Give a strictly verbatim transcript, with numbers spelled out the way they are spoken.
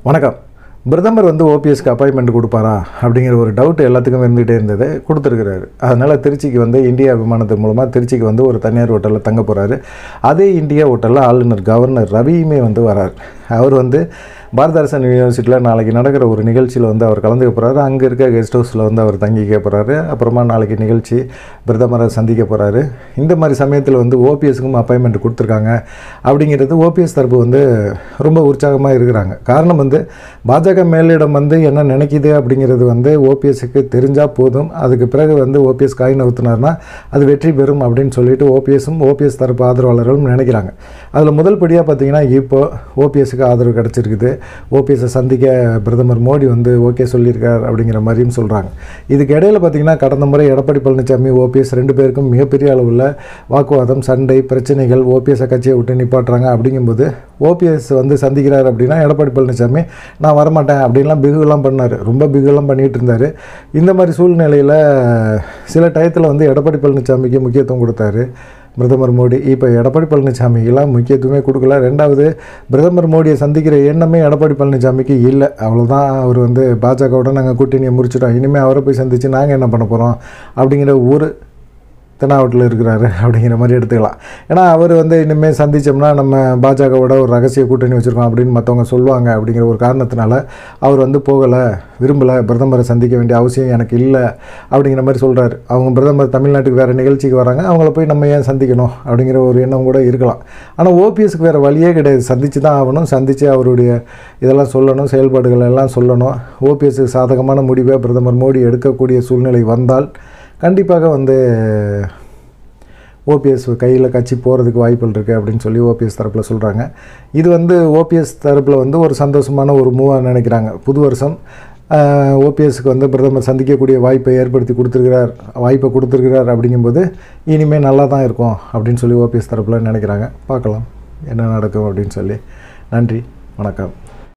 வணக்கம். பிரதமர் வந்து ஓபிஎஸ்க்கு அப்பாயின்மெண்ட் கொடுப்பாரா அப்படிங்கிற ஒரு டவுட் எல்லாத்துக்கும் இருந்துகிட்டே இருந்தது. கொடுத்துருக்கிறாரு. அதனால் திருச்சிக்கு வந்து இந்தியா விமானத்தின் மூலமாக திருச்சிக்கு வந்து ஒரு தனியார் ஹோட்டலில் தங்க போகிறாரு. அதே இந்தியா ஹோட்டலில் ஆளுநர் கவர்னர் ரவியுமே வந்து வரார். அவர் வந்து பாரத அரசன் யூனிவர்சிட்டியில் நாளைக்கு நடக்கிற ஒரு நிகழ்ச்சியில் வந்து அவர் கலந்துக்க போகிறாரு. அங்கே இருக்க கெஸ்ட் ஹவுஸில் வந்து அவர் தங்கிக்க போகிறாரு. அப்புறமா நாளைக்கு நிகழ்ச்சி பிரதமரை சந்திக்க போகிறாரு. இந்த மாதிரி சமயத்தில் வந்து ஓபிஎஸ்க்கும் அப்பாயின்மெண்ட் கொடுத்துருக்காங்க அப்படிங்கிறது ஓபிஎஸ் தரப்பு வந்து ரொம்ப உற்சாகமாக இருக்கிறாங்க. காரணம் வந்து பாஜக மேலிடம் வந்து என்ன நினைக்கிது அப்படிங்கிறது வந்து ஓபிஎஸ்க்கு தெரிஞ்சால் போதும். அதுக்கு பிறகு வந்து ஓபிஎஸ் காய் நவுத்தினார்னா அது வெற்றி பெறும் அப்படின்னு சொல்லிட்டு ஓபிஎஸும் ஓபிஎஸ் தரப்பு ஆதரவாளர்களும் நினைக்கிறாங்க. அதில் முதல் படியாக பார்த்தீங்கன்னா இப்போ ஓபிஎஸ்க்கு ஆதரவு கிடச்சிருக்குது. ஓபிஎஸ்ஸை சந்திக்க பிரதமர் மோடி வந்து ஓகே சொல்லியிருக்கார் அப்படிங்கிற மாதிரியும் சொல்கிறாங்க. இதுக்கு இடையில் பார்த்திங்கன்னா கடந்த முறை எடப்பாடி பழனிசாமி ஓபிஎஸ் ரெண்டு பேருக்கும் மிகப்பெரிய அளவில் வாக்குவாதம், சண்டை, பிரச்சனைகள், ஓபிஎஸ்ஸை கட்சியை விட்டு நிப்பாட்டுறாங்க. அப்படிங்கும்போது ஓபிஎஸ் வந்து சந்திக்கிறார் அப்படின்னா எடப்பாடி பழனிசாமி நான் வரமாட்டேன் அப்படின்லாம் பிகுலாம் பண்ணார். ரொம்ப பிகுலாம் பண்ணிகிட்டு இருந்தார். இந்த மாதிரி சூழ்நிலையில் சில டயத்தில் வந்து எடப்பாடி பழனிசாமிக்கு முக்கியத்துவம் கொடுத்தாரு பிரதமர் மோடி. இப்போ எடப்பாடி பழனிசாமிக்கெல்லாம் முக்கியத்துவமே கொடுக்கல. ரெண்டாவது, பிரதமர் மோடியை சந்திக்கிற எண்ணமே எடப்பாடி பழனிசாமிக்கு இல்லை. அவ்வளோதான். அவர் வந்து பாஜகவோட நாங்கள் கூட்டணியை முடிச்சிட்டோம், இனிமேல் அவரை போய் சந்தித்து நாங்கள் என்ன பண்ண போகிறோம் அப்படிங்கிற ஒரு தென்னாவட்டில் இருக்கிறாரு அப்படிங்கிற மாதிரி எடுத்துக்கலாம். ஏன்னா அவர் வந்து இனிமேல் சந்தித்தோம்னா நம்ம பாஜகவோட ஒரு ரகசிய கூட்டணி வச்சுருக்கோம் அப்படின்னு மற்றவங்க சொல்லுவாங்க அப்படிங்கிற ஒரு காரணத்தினால அவர் வந்து போகலை, விரும்பலை, பிரதமரை சந்திக்க வேண்டிய அவசியம் எனக்கு இல்லை அப்படிங்கிற மாதிரி சொல்கிறார். அவங்க பிரதமர் தமிழ்நாட்டுக்கு வேறு நிகழ்ச்சிக்கு வராங்க, அவங்கள போய் நம்ம ஏன் சந்திக்கணும் அப்படிங்கிற ஒரு எண்ணம் கூட இருக்கலாம். ஆனால் ஓபிஎஸ்க்கு வேறு வழியே கிடையாது. சந்தித்து தான் ஆகணும். சந்தித்து அவருடைய இதெல்லாம் சொல்லணும், செயல்பாடுகள் எல்லாம் சொல்லணும். ஓபிஎஸ்க்கு சாதகமான முடிவை பிரதமர் மோடி எடுக்கக்கூடிய சூழ்நிலை வந்தால் கண்டிப்பாக வந்து ஓபிஎஸ் கையில் கட்சி போகிறதுக்கு வாய்ப்புகள் இருக்குது அப்படின்னு சொல்லி ஓபிஎஸ் தரப்பில் சொல்கிறாங்க. இது வந்து ஓபிஎஸ் தரப்பில் வந்து ஒரு சந்தோஷமான ஒரு மூவாக நினைக்கிறாங்க. புது வருஷம் ஓபிஎஸ்க்கு வந்து பிரதமர் சந்திக்கக்கூடிய வாய்ப்பை ஏற்படுத்தி கொடுத்துருக்கிறார் வாய்ப்பை கொடுத்துருக்கிறார் அப்படிங்கும்போது இனிமேல் நல்லா தான் இருக்கும் அப்படின்னு சொல்லி ஓபிஎஸ் தரப்பில் நினைக்கிறாங்க. பார்க்கலாம் என்ன நடக்கும் அப்படின்னு சொல்லி. நன்றி, வணக்கம்.